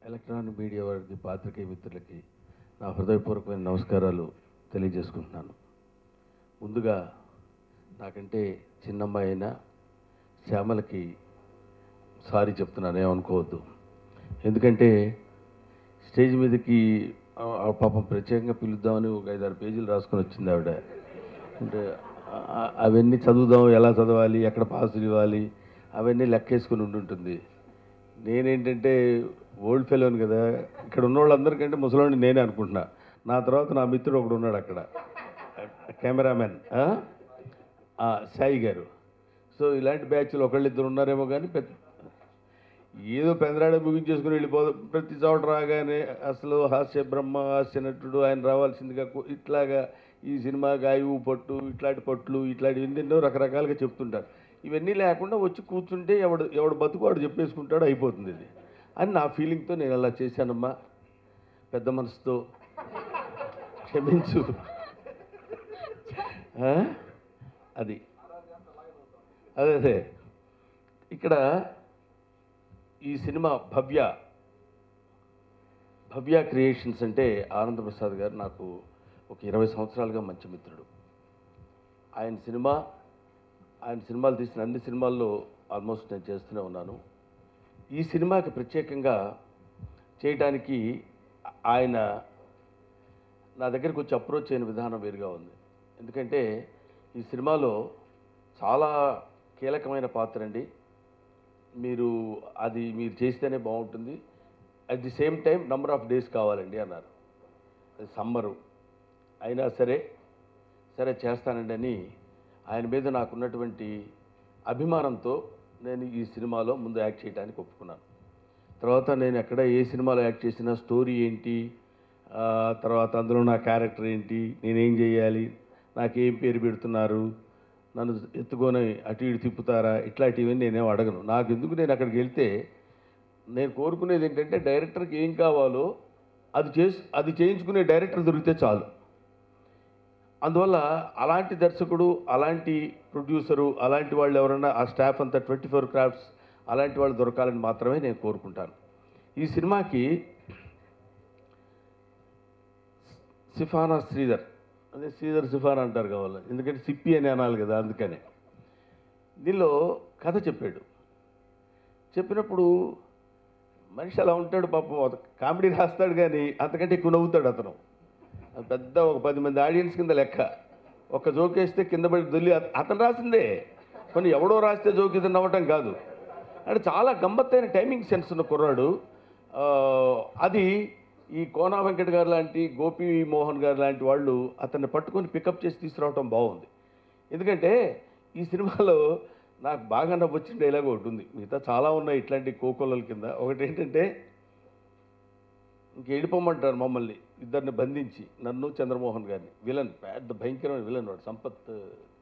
Electronic media వారికి పాత్రికేయ మిత్రులకి నా హృదయపూర్వకమైన నమస్కారాలు తెలియజేసుకుంటున్నాను. ముందుగా నాకంటే చిన్నమ్మాయి అయిన శ్యామలకి సారీ చెప్తున్నాను, ఏమనుకోవద్దు. ఎందుకంటే స్టేజ్ మీదకి పాపం ప్రత్యేకంగా పిలుద్దామని ఒక 5-6 పేజీలు రాసుకొని వచ్చింది ఆవిడ. అంటే అవన్నీ చదువుదాం, ఎలా చదవాలి, ఎక్కడ పాసులు ఇవ్వాలి, అవన్నీ లెక్కేసుకుని ఉంటుంటుంది. నేనేంటంటే ఓల్డ్ ఫెలోని కదా, ఇక్కడ ఉన్న వాళ్ళందరికంటే ముసలోని నేనే అనుకుంటున్నా. నా తర్వాత నా మిత్రుడు ఒకడు ఉన్నాడు అక్కడ, కెమెరామెన్ సాయి గారు. సో ఇలాంటి బ్యాచ్లు ఒకళ్ళిద్దరు ఉన్నారేమో, కానీ ఏదో పెందరాడే ముగించేసుకుని వెళ్ళిపోదు. ప్రతి చోట రాగానే అసలు హాస్య బ్రహ్మ, హాస్య నటుడు, ఆయన రావాల్సిందిగా ఇట్లాగా ఈ సినిమా గాయు పట్టు, ఇట్లాంటి పట్లు, ఇట్లాంటి ఎన్నెన్నో రకరకాలుగా చెప్తుంటారు. ఇవన్నీ లేకుండా వచ్చి కూర్చుంటే ఎవడు బతుకు వాడు చెప్పేసుకుంటాడు, అయిపోతుంది ఇది అని నా ఫీలింగ్తో నేను అలా చేశానమ్మా. పెద్ద మనసుతో క్షమించు. అది అదే ఇక్కడ ఈ సినిమా భవ్య క్రియేషన్స్ అంటే ఆనందప్రసాద్ గారు నాకు ఒక 20 సంవత్సరాలుగా మంచి మిత్రుడు. ఆయన సినిమాలు తీసిన అన్ని సినిమాల్లో ఆల్మోస్ట్ నేను చేస్తూనే ఉన్నాను. ఈ సినిమాకి ప్రత్యేకంగా చేయడానికి ఆయన నా దగ్గరికి వచ్చి అప్రోచ్ అయిన విధానం వేరుగా ఉంది. ఎందుకంటే ఈ సినిమాలో చాలా కీలకమైన పాత్ర అండి, మీరు చేస్తేనే బాగుంటుంది, at the same time number of days కావాలండి అన్నారు. అది సమ్మరు అయినా సరే చేస్తానండి అని ఆయన మీద నాకున్నటువంటి అభిమానంతో నేను ఈ సినిమాలో ముందు యాక్ట్ చేయడానికి ఒప్పుకున్నాను. తర్వాత నేను ఎక్కడ ఏ సినిమాలో యాక్ట్ చేసినా స్టోరీ ఏంటి, తర్వాత అందులో నా క్యారెక్టర్ ఏంటి, నేనేం చేయాలి, నాకేం పేరు పెడుతున్నారు, నన్ను ఎత్తుకొని అటు ఇటు తిప్పుతారా, ఇట్లాంటివన్నీ నేనేం అడగను. నాకు ఎందుకు, నేను అక్కడికి వెళ్తే నేను కోరుకునేది ఏంటంటే డైరెక్టర్కి ఏం కావాలో అది చేయించుకునే డైరెక్టర్ దొరికితే చాలు. అందువల్ల అలాంటి దర్శకుడు, అలాంటి ప్రొడ్యూసరు, అలాంటి వాళ్ళు ఎవరైనా ఆ స్టాఫ్ అంతా 24 క్రాఫ్ట్స్ అలాంటి వాళ్ళు దొరకాలని మాత్రమే నేను కోరుకుంటాను. ఈ సినిమాకి సిఫానా శ్రీధర్, అదే శ్రీధర్ సిఫానా అంటారు కావాలి, ఎందుకంటే సిప్పి అని అనాలి కదా, అందుకనే. దీనిలో కథ చెప్పినప్పుడు మనిషి అలా ఉంటాడు పాపం, కామెడీ రాస్తాడు కానీ అంతకంటే ఎక్కువ నవ్వుతాడు అతను. పెద్ద ఒక 10 మంది ఆడియన్స్ కింద లెక్క. ఒక జోక్ వేస్తే కింద పడి దొల్లి అతను రాసిందే, కొన్ని ఎవడో రాస్తే జోక్ ఇది నవ్వటం కాదు. అంటే చాలా గమ్మత్తైన టైమింగ్ సెన్స్ ఉన్న కుర్రాడు. అది ఈ కోనా వెంకట్ గారు లాంటి, గోపి మోహన్ గారు లాంటి వాళ్ళు అతన్ని పట్టుకొని పికప్ చేసి తీసుకురావటం బాగుంది. ఎందుకంటే ఈ సినిమాలో నాకు బాగా నవ్వొచ్చిన డైలాగ్ ఒకటి ఉంది, మిగతా చాలా ఉన్నాయి ఇట్లాంటి కోకొల్లల కింద. ఒకటి ఏంటంటే, ఇంక వెళ్ళిపోమంటారు మమ్మల్ని ఇద్దరిని బంధించి, నన్ను చంద్రమోహన్ గారిని. విలన్, పెద్ద భయంకరమైన విలన్ వాడు, సంపత్.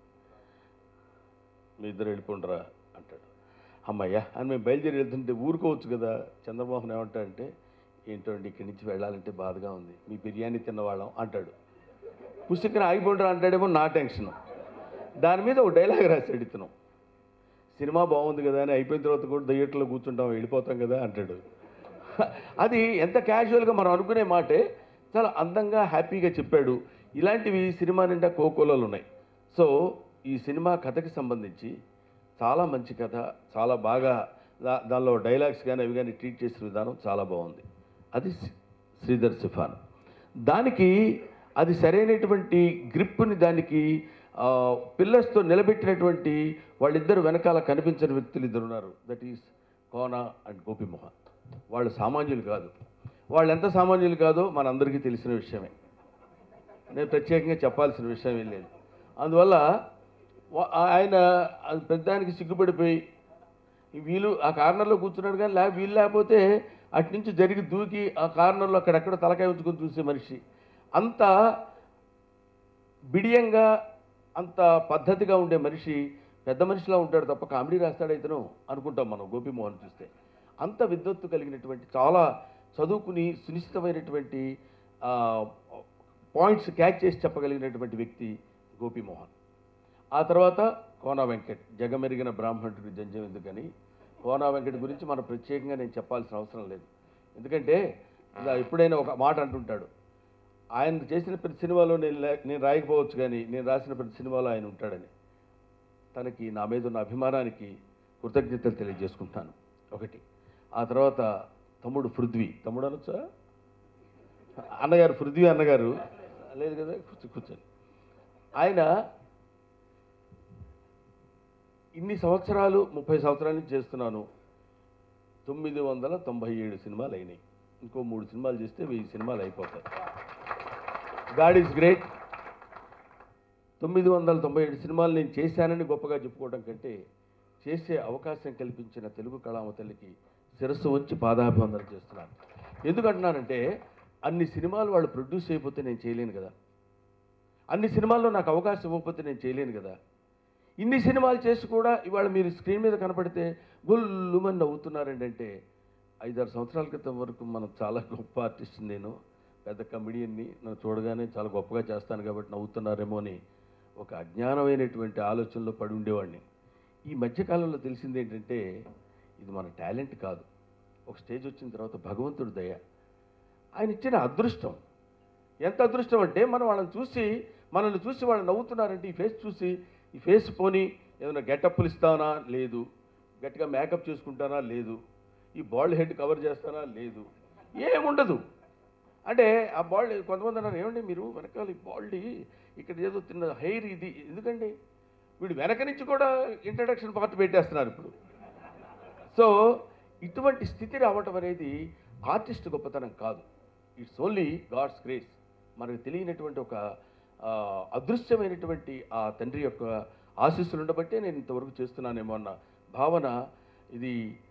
మీ ఇద్దరు వెళ్ళిపోండిరా అంటాడు. అమ్మయ్యా అని మేము బయలుదేరి వెళ్తుంటే ఊరుకోవచ్చు కదా. చంద్రమోహన్ ఏమంటాడంటే, ఏంటో అండి ఇక్కడి నుంచి వెళ్ళాలంటే బాధగా ఉంది, మీ బిర్యానీ తిన్నవాళ్ళం అంటాడు. పుస్తకం ఆగిపోండిరా అంటాడేమో నా టెన్షన్. దాని మీద ఒక డైలాగ్ రాశాడు ఇతను, సినిమా బాగుంది కదా అని అయిపోయిన తర్వాత కూడా థియేటర్లో కూర్చుంటాం, వెళ్ళిపోతాం కదా అంటాడు. అది ఎంత క్యాజువల్గా మనం అనుకునే మాటే, చాలా అందంగా హ్యాపీగా చెప్పాడు. ఇలాంటివి సినిమా నిండా కోకోలలు ఉన్నాయి. సో ఈ సినిమా కథకి సంబంధించి చాలా మంచి కథ, చాలా బాగా దానిలో డైలాగ్స్ కానీ అవి కానీ ట్రీట్ చేసిన విధానం చాలా బాగుంది. అది శ్రీధర్ సిఫాన్. దానికి అది సరైనటువంటి గ్రిప్ని దానికి పిల్లర్స్తో నిలబెట్టినటువంటి వాళ్ళిద్దరు వెనకాల కనిపించిన వ్యక్తులు ఇద్దరు ఉన్నారు. That is Kona and Gopimohan. వాళ్ళు సామాన్యులు కాదు. వాళ్ళు ఎంత సామాన్యులు కాదో మనందరికీ తెలిసిన విషయమే, నేను ప్రత్యేకంగా చెప్పాల్సిన విషయం ఏం లేదు. అందువల్ల ఆయన పెద్దానికి సిగ్గుపడిపోయి వీళ్ళు ఆ కార్నర్లో కూర్చున్నాడు, కానీ వీళ్ళు లేకపోతే అటు నుంచి జరిగి దూకి ఆ కార్నర్లో అక్కడెక్కడ తలకాయ ఉంచుకొని చూసే మనిషి. అంత బిడియంగా, అంత పద్ధతిగా ఉండే మనిషి పెద్ద మనిషిలా ఉంటాడు తప్ప కామెడీ రాస్తాడైతేనో అనుకుంటాం మనం గోపిమోహన్ చూస్తే. అంత విద్వత్తు కలిగినటువంటి, చాలా చదువుకుని సునిశ్చితమైనటువంటి పాయింట్స్ క్యాచ్ చేసి చెప్పగలిగినటువంటి వ్యక్తి గోపిమోహన్. ఆ తర్వాత కోనా వెంకట్, జగమెరిగిన బ్రాహ్మణుడికి జంజం ఎందుకని. కోనా వెంకట్ గురించి మనం ప్రత్యేకంగా నేను చెప్పాల్సిన అవసరం లేదు, ఎందుకంటే ఇలా ఎప్పుడైనా ఒక మాట అంటుంటాడు, ఆయన చేసిన ప్రతి సినిమాలో నేను రాయకపోవచ్చు, కానీ నేను రాసిన ప్రతి సినిమాలో ఆయన ఉంటాడని. తనకి నా మీద ఉన్న అభిమానానికి కృతజ్ఞతలు తెలియజేసుకుంటాను ఒకటి. ఆ తర్వాత తమ్ముడు పృథ్వీ, తమ్ముడు అనొచ్చా, అన్నగారు పృథ్వీ అన్నగారు లేదు కదా, కూర్చొని ఆయన ఇన్ని సంవత్సరాలు 30 సంవత్సరాల నుంచి చేస్తున్నాను. 997 సినిమాలు అయినాయి. ఇంకో 3 సినిమాలు చేస్తే 1000 సినిమాలు అయిపోతాయి. God is great. 997 సినిమాలు నేను చేశానని గొప్పగా చెప్పుకోవడం కంటే, చేసే అవకాశం కల్పించిన తెలుగు కళామ తల్లికి శిరస్సు వచ్చి పాదాభివందన చేస్తున్నాను. ఎందుకంటున్నానంటే, అన్ని సినిమాలు వాళ్ళు ప్రొడ్యూస్ అయిపోతే నేను చేయలేను కదా, అన్ని సినిమాల్లో నాకు అవకాశం ఇవ్వకపోతే నేను చేయలేను కదా. ఇన్ని సినిమాలు చేసి కూడా ఇవాళ మీరు స్క్రీన్ మీద కనపడితే గుల్లుమని నవ్వుతున్నారండి అంటే, 5-6 సంవత్సరాల క్రితం వరకు మనం చాలా గొప్ప ఆర్టిస్ట్, నేను పెద్ద కమెడియన్ని, నన్ను చూడగానే చాలా గొప్పగా చేస్తాను కాబట్టి నవ్వుతున్నారేమో అని ఒక అజ్ఞానమైనటువంటి ఆలోచనలో పడి ఉండేవాడిని. ఈ మధ్యకాలంలో తెలిసింది ఏంటంటే, ఇది మన టాలెంట్ కాదు, ఒక స్టేజ్ వచ్చిన తర్వాత భగవంతుడి దయ, ఆయన ఇచ్చిన అదృష్టం. ఎంత అదృష్టం అంటే, మనల్ని చూసి వాళ్ళు నవ్వుతున్నారంటే, ఈ ఫేస్ చూసి, ఈ ఫేస్ పోని ఏదైనా గెటప్పులు ఇస్తానా లేదు, గట్టిగా మేకప్ చేసుకుంటానా లేదు, ఈ బాల్డ్ హెడ్ కవర్ చేస్తానా లేదు, ఏముండదు. అంటే ఆ బాల్డ్, కొంతమంది అన్నారు, ఏమండి మీరు వెనకాల ఈ బాల్డ్ ఇక్కడ ఏదో తిన్న హెయిర్ ఇది ఎందుకండి, వీడు వెనక నుంచి కూడా ఇంట్రడక్షన్ పార్ట్ పెట్టేస్తున్నారు ఇప్పుడు. సో ఇటువంటి స్థితి రావటం అనేది ఆర్టిస్ట్ గొప్పతనం కాదు, ఇట్స్ ఓన్లీ గాడ్స్ గ్రేస్. మనకు తెలియనటువంటి ఒక అదృశ్యమైనటువంటి ఆ తండ్రి యొక్క ఆశీస్సులు ఉండబట్టే నేను ఇంతవరకు చేస్తున్నానేమో అన్న భావన, ఇది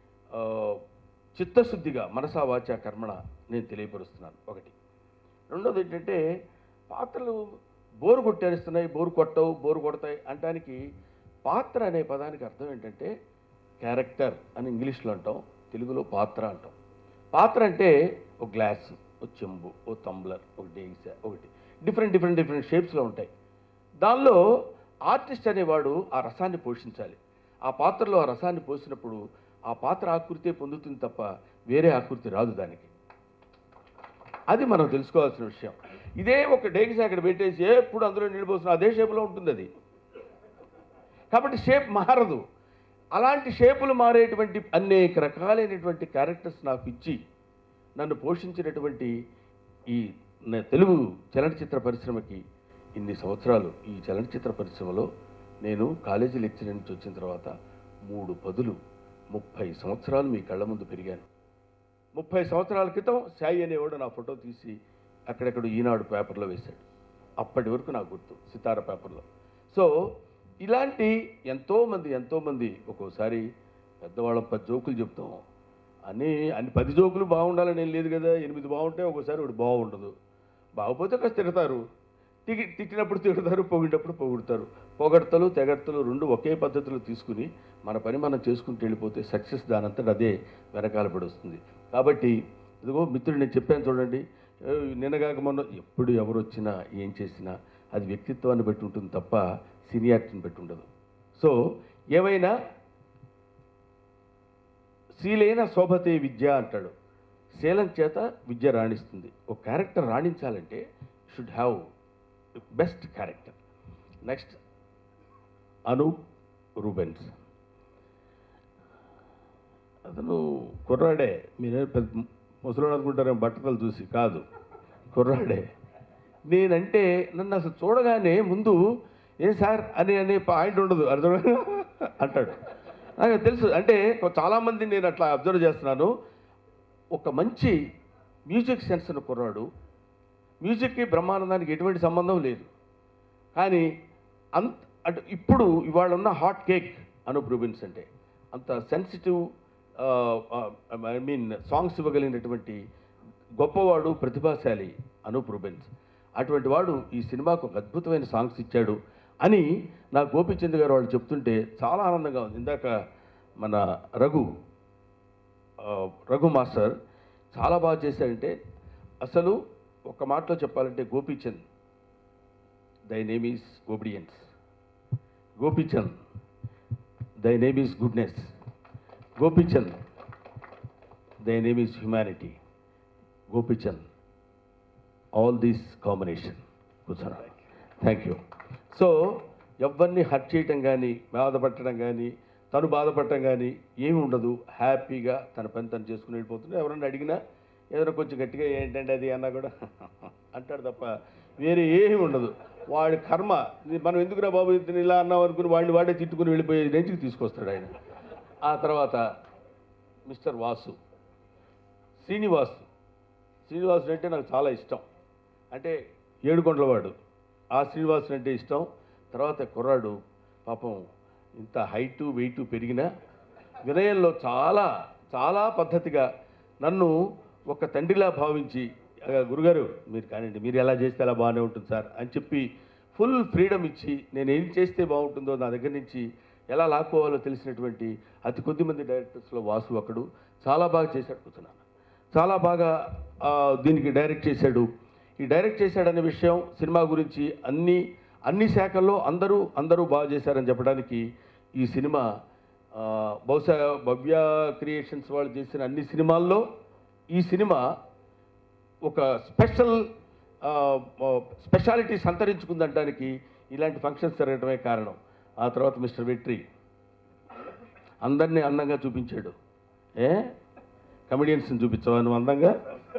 చిత్తశుద్ధిగా మనసా వాచ కర్మణ నేను తెలియపరుస్తున్నాను ఒకటి. రెండోది ఏంటంటే, పాత్రలు బోరు కొట్టేస్తున్నాయి, బోరు కొడతాయి అంటానికి పాత్ర అనే పదానికి అర్థం ఏంటంటే, క్యారెక్టర్ అని ఇంగ్లీష్లో అంటాం, తెలుగులో పాత్ర అంటాం. పాత్ర అంటే ఒక గ్లాసు, ఒక చెంబు, ఒక టంబ్లర్, ఒక డేగిస, ఒకటి డిఫరెంట్ షేప్స్లో ఉంటాయి. దానిలో ఆర్టిస్ట్ అనేవాడు ఆ రసాన్ని పోషించాలి. ఆ పాత్రలో ఆ రసాన్ని పోసినప్పుడు ఆ పాత్ర ఆకృతే పొందుతుంది తప్ప వేరే ఆకృతి రాదు దానికి. అది మనం తెలుసుకోవాల్సిన విషయం. ఇదే ఒక డేగిస అక్కడ పెట్టేసి ఎప్పుడు అందులో నీళ్ళు పోసిన అదే షేపులో ఉంటుంది అది, కాబట్టి షేప్ మారదు. అలాంటి షేపులు మారేటువంటి అనేక రకాలైనటువంటి క్యారెక్టర్స్ నాకు ఇచ్చి నన్ను పోషించినటువంటి ఈ తెలుగు చలనచిత్ర పరిశ్రమకి ఇన్ని సంవత్సరాలు, ఈ చలనచిత్ర పరిశ్రమలో నేను కాలేజీ లెక్చరర్ నుంచి వచ్చిన తర్వాత 3 పదులు 30 సంవత్సరాలు మీ కళ్ళ ముందు పెరిగాను. 30 సంవత్సరాల క్రితం సాయి అనేవాడు నా ఫోటో తీసి అక్కడెక్కడ ఈనాడు పేపర్లో వేశాడు. అప్పటి వరకు నాకు గుర్తు, సితార పేపర్లో. సో ఇలాంటి ఎంతోమంది ఒక్కోసారి పెద్దవాళ్ళం 10 జోకులు చెప్తాం, అన్ని 10 జోకులు బాగుండాలని ఏం లేదు కదా, 8 బాగుంటే ఒక్కోసారి ఒకటి బాగుండదు, బాగుపోతే కాస్త తిడతారు, తిట్టినప్పుడు తిడతారు, పొగిడినప్పుడు పొగుడతారు. పొగడ్తలు తెగడ్తలు 2 ఒకే పద్ధతిలో తీసుకుని మన పని మనం చేసుకుంటూ వెళ్ళిపోతే సక్సెస్ దానంతట అదే వెనకాల పడి వస్తుంది. కాబట్టి ఇదిగో మిత్రుడు, నేను చెప్పాను చూడండి, నిన్నగాక మొన్న ఎప్పుడు ఎవరు వచ్చినా ఏం చేసినా అది వ్యక్తిత్వాన్ని బట్టి ఉంటుంది తప్ప సీనియారిటీని బట్టి ఉండదు. సో ఏమైనా శీలైన శోభతే విద్య అంటాడు, శీలం చేత విద్య రాణిస్తుంది. ఒక క్యారెక్టర్ రాణించాలంటే should have best character. Next Anup Rubens. అతను కుర్రాడే, మీరే పెద్ద ముసలోడు అనుకుంటారేమో బట్టతలు చూసి, కాదు కుర్రాడే. నేనంటే నన్ను అసలు చూడగానే ముందు ఏం సార్ అనే పాయింట్ ఉండదు, అర్థం అంటాడు. నాకు తెలుసు, అంటే చాలామంది నేను అట్లా అబ్జర్వ్ చేస్తున్నాను. ఒక మంచి మ్యూజిక్ సెన్స్ ఉన్న కుర్రాడు, మ్యూజిక్కి బ్రహ్మానందానికి ఎటువంటి సంబంధం లేదు, కానీ అంటే ఇవాళ ఉన్న హాట్ కేక్ అనూప్ రూబెన్స్ అంటే అంత సెన్సిటివ్, సాంగ్స్ ఇవ్వగలిగినటువంటి గొప్పవాడు, ప్రతిభాశాలి అనూప్ రూబెన్స్. అటువంటి వాడు ఈ సినిమాకు ఒక అద్భుతమైన సాంగ్స్ ఇచ్చాడు అని నా గోపిచంద్ గారు వాళ్ళు చెప్తుంటే చాలా ఆనందంగా ఉంది. ఇందాక మన రఘు మాస్టర్ చాలా బాగా చేశాడంటే, అసలు ఒక మాటలో చెప్పాలంటే Gopichand, thy name is obedience. Gopichand, thy name is goodness. Gopichand, thy name is humanity. Gopichand, all these combination. కూర్చున్నారు. Thank you. సో ఎవరిని హర్ట్ చేయటం కానీ బాధపడటం కానీ తను బాధపడటం కానీ ఏమి ఉండదు. హ్యాపీగా తన పని తను చేసుకుని వెళ్ళిపోతుంది. ఎవరన్నా అడిగినా ఏదైనా కొంచెం గట్టిగా ఏంటంటే అది అన్నా కూడా అంటాడు తప్ప వేరే ఏమి ఉండదు. వాడి కర్మ మనం ఎందుకురా బాబు ఇతను ఇలా అన్నాం అనుకుని వాడిని వాడే తిట్టుకుని వెళ్ళిపోయే రేంజ్కి తీసుకొస్తాడు ఆయన. ఆ తర్వాత మిస్టర్ వాసు, శ్రీనివాసు అంటే నాకు చాలా ఇష్టం. అంటే ఏడుకొండలవాడు ఆ శ్రీనివాసు అంటే ఇష్టం. తర్వాత కుర్రాడు పాపం ఇంత హైటు వెయిటు పెరిగినా వినయంలో చాలా చాలా పద్ధతిగా నన్ను ఒక తండ్రిలా భావించి, గురుగారు మీరు కానివ్వండి, మీరు ఎలా చేస్తే అలా బాగానే ఉంటుంది సార్ అని చెప్పి ఫుల్ ఫ్రీడమ్ ఇచ్చి నేను ఏం చేస్తే బాగుంటుందో నా దగ్గర నుంచి ఎలా లాక్కోవాలో తెలిసినటువంటి అతి కొద్దిమంది డైరెక్టర్స్లో వాసు ఒకడు. చాలా బాగా చేశాడు కూర్చున్నాను. చాలా బాగా దీనికి డైరెక్ట్ చేశాడు. ఈ డైరెక్ట్ చేశాడనే విషయం సినిమా గురించి అన్ని శాఖల్లో అందరూ బాగా చేశారని చెప్పడానికి ఈ సినిమా బహుశా భవ్య క్రియేషన్స్ వాళ్ళు చేసిన అన్ని సినిమాల్లో ఈ సినిమా ఒక స్పెషాలిటీ సంతరించుకుందనడానికి ఇలాంటి ఫంక్షన్స్ జరగడమే కారణం. ఆ తర్వాత మిస్టర్ వెట్రి అందరినీ అందంగా చూపించాడు. కమెడియన్స్ని చూపించావా నువ్వు అందంగా?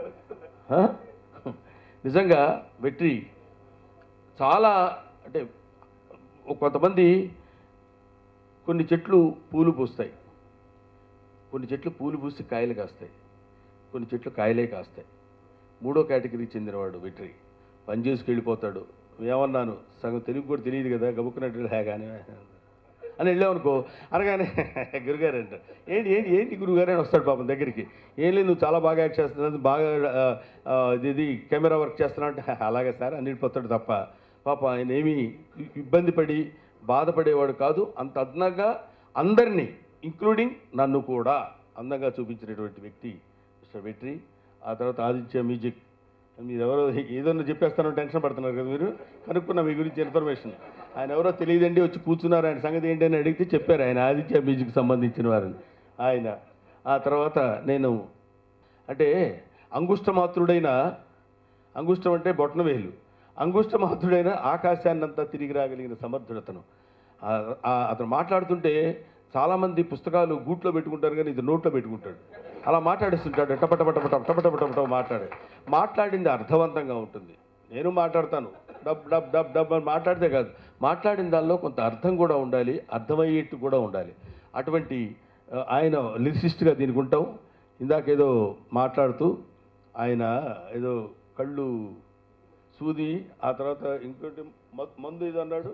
నిజంగా వెట్రి చాలా అంటే కొంతమంది కొన్ని చెట్లు పూలు పూస్తాయి, కొన్ని చెట్లు పూలు పూసి కాయలు కాస్తాయి, కొన్ని చెట్లు కాయలే కాస్తాయి. మూడో కేటగిరీకి చెందినవాడు వెట్రి. పని చేసుకు వెళ్ళిపోతాడు. ఏమన్నాను సగం తెలుగు కూడా తెలియదు కదా, గబుక్కున్నట్టు హ్యాగానే అని వెళ్ళామనుకో అనగానే గురుగారు అంట ఏంటి గురుగారు అని వస్తాడు పాపం దగ్గరికి. ఏం లేదు నువ్వు చాలా బాగా యాక్ట్ చేస్తున్నావు, బాగా ఇది కెమెరా వర్క్ చేస్తున్నావు అంటే అలాగే సార్ అని వెళ్ళిపోతాడు తప్ప పాప ఆయన ఏమీ ఇబ్బంది పడి బాధపడేవాడు కాదు. అంత అందంగా అందరినీ ఇంక్లూడింగ్ నన్ను కూడా అందంగా చూపించినటువంటి వ్యక్తి మిస్టర్ వెట్రి. ఆ తర్వాత ఆదిత్య మ్యూజిక్. మీరు ఎవరో ఏదన్నా చెప్పేస్తానో టెన్షన్ పడుతున్నారు కదా మీరు. కనుక్కున్నా మీ గురించి ఇన్ఫర్మేషన్. ఆయన ఎవరో తెలియదండి, వచ్చి కూర్చున్నారు, ఆయన సంగతి ఏంటి అని అడిగితే చెప్పారు ఆయన ఆదిత్య మ్యూజిక్ సంబంధించిన వారిని ఆయన. ఆ తర్వాత నేను అంటే అంగుష్టమాత్రుడైన, అంగుష్టం అంటే బొట్టనవేలు, అంగుష్టమాత్రుడైన ఆకాశాన్నంతా తిరిగి రాగలిగిన సమర్థుడతను. అతను మాట్లాడుతుంటే చాలామంది పుస్తకాలు గూట్లో పెట్టుకుంటారు కానీ ఇది నోట్లో పెట్టుకుంటాడు. అలా మాట్లాడిస్తుంటాడు. టపటపటపట మాట్లాడింది అర్థవంతంగా ఉంటుంది. నేను మాట్లాడతాను డబ్ డబ్ డబ్ డబ్ అని మాట్లాడితే కాదు, మాట్లాడిన దానిలో కొంత అర్థం కూడా ఉండాలి, అర్థమయ్యేట్టు కూడా ఉండాలి. అటువంటి ఆయన లిరిసిస్ట్గా దీనికి ఉంటాం. ఇందాకేదో మాట్లాడుతూ ఆయన ఏదో కళ్ళు సూది, ఆ తర్వాత ఇంకోటి మందు ఇది అన్నాడు,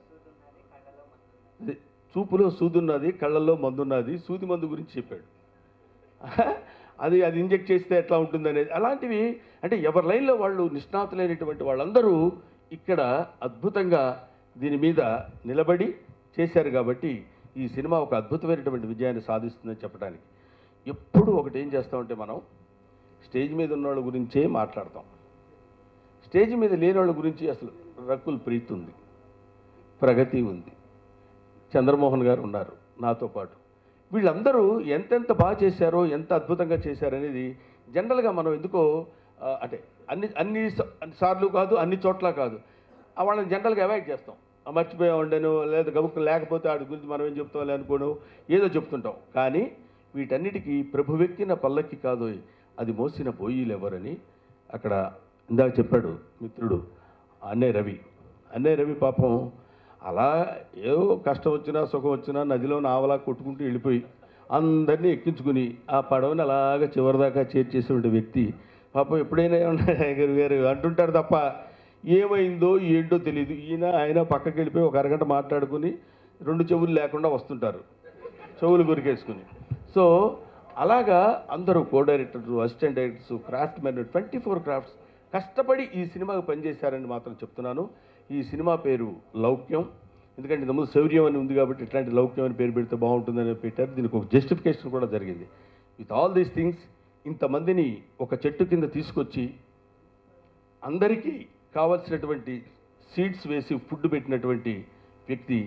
చూపులో సూదున్నది కళ్ళల్లో మందున్నది, సూది మందు గురించి చెప్పాడు. అది ఇంజెక్ట్ చేస్తే ఎట్లా ఉంటుంది అనేది. అలాంటివి అంటే ఎవరి లైన్లో వాళ్ళు నిష్ణాతులైనటువంటి వాళ్ళందరూ ఇక్కడ అద్భుతంగా దీని మీద నిలబడి చేశారు. కాబట్టి ఈ సినిమా ఒక అద్భుతమైనటువంటి విజయాన్ని సాధిస్తుందని చెప్పడానికి ఎప్పుడు ఒకటి ఏం చేస్తామంటే మనం స్టేజ్ మీద ఉన్న వాళ్ళ గురించే మాట్లాడతాం. స్టేజ్ మీద లేని వాళ్ళ గురించి అసలు రకుల్ ప్రీత్ ఉంది, ప్రగతి ఉంది, చంద్రమోహన్ గారు ఉన్నారు నాతో పాటు. వీళ్ళందరూ ఎంతెంత బాగా చేశారో, ఎంత అద్భుతంగా చేశారనేది జనరల్గా మనం ఎందుకో అంటే అన్ని సార్లు కాదు, అన్ని చోట్ల కాదు, వాళ్ళని జనరల్గా అవాయిడ్ చేస్తాం. మర్చిపోయా ఉండను లేదా గబుక్కు లేకపోతే వాడి గురించి మనం ఏం చెప్తాం అనుకోను, ఏదో చెప్తుంటాం. కానీ వీటన్నిటికీ ప్రభువెక్కిన పల్లకి కాదు అది మోసిన పోయిలు ఎవరని అక్కడ ఇందాక చెప్పాడు మిత్రుడు అన్నయ్య రవి పాపం అలా ఏదో కష్టం వచ్చినా సుఖం వచ్చినా నదిలో నావలా కొట్టుకుంటూ వెళ్ళిపోయి అందరినీ ఎక్కించుకుని ఆ పడవని అలాగా చివరిదాకా చేర్చేసే వ్యక్తి పాపం ఎప్పుడైనా గారు అంటుంటారు తప్ప ఏమైందో ఏంటో తెలియదు. ఆయన పక్కకి వెళ్ళిపోయి ఒక అరగంట మాట్లాడుకుని 2 చెవులు లేకుండా వస్తుంటారు, చెవులు గురికేసుకుని. సో అలాగా అందరూ co directors, assistant directors, craftsmen 24 crafts కష్టపడి ఈ సినిమాకు పనిచేశారని మాత్రం చెప్తున్నాను. ఈ సినిమా పేరు లౌక్యం. ఎందుకంటే ఇంతకుముందు శౌర్యం అని ఉంది కాబట్టి ఇట్లాంటి లౌక్యం అని పేరు పెడితే బాగుంటుందని పెట్టారు. దీనికి ఒక జస్టిఫికేషన్ కూడా జరిగింది. విత్ ఆల్ దీస్ థింగ్స్ ఇంతమందిని ఒక చెట్టు కింద తీసుకొచ్చి అందరికీ కావాల్సినటువంటి సీడ్స్ వేసి ఫుడ్ పెట్టినటువంటి వ్యక్తి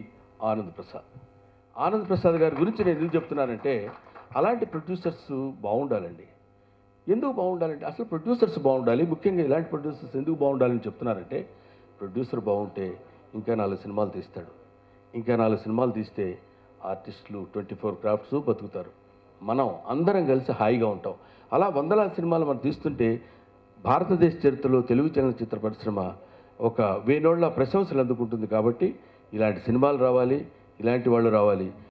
ఆనంద్ ప్రసాద్ గారి గురించి నేను ఎందుకు చెప్తున్నానంటే అలాంటి ప్రొడ్యూసర్స్ బాగుండాలండి. ఎందుకు బాగుండాలంటే అసలు ప్రొడ్యూసర్స్ బాగుండాలి. ముఖ్యంగా ఇలాంటి ప్రొడ్యూసర్స్ ఎందుకు బాగుండాలని చెప్తున్నారంటే, ప్రొడ్యూసర్ బాగుంటే ఇంకా 4 సినిమాలు తీస్తాడు. ఇంకా 4 సినిమాలు తీస్తే ఆర్టిస్టులు 24 క్రాఫ్ట్స్ బతుకుతారు. మనం అందరం కలిసి హాయిగా ఉంటాం. అలా వందలాది సినిమాలు మనం తీస్తుంటే భారతదేశ చరిత్రలో తెలుగు చలనచిత్ర పరిశ్రమ ఒక వేనోళ్ళ ప్రశంసలు అందుకుంటుంది. కాబట్టి ఇలాంటి సినిమాలు రావాలి, ఇలాంటి వాళ్ళు రావాలి.